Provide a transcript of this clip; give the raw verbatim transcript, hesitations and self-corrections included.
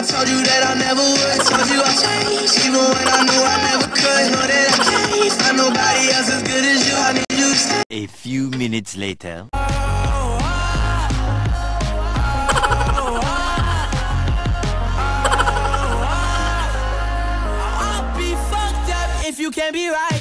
told you that I never would. Told you I changed, even when I knew I never could. Know that I can't find nobody else as good as you. I need you to stay. A few minutes later. If you can't be right.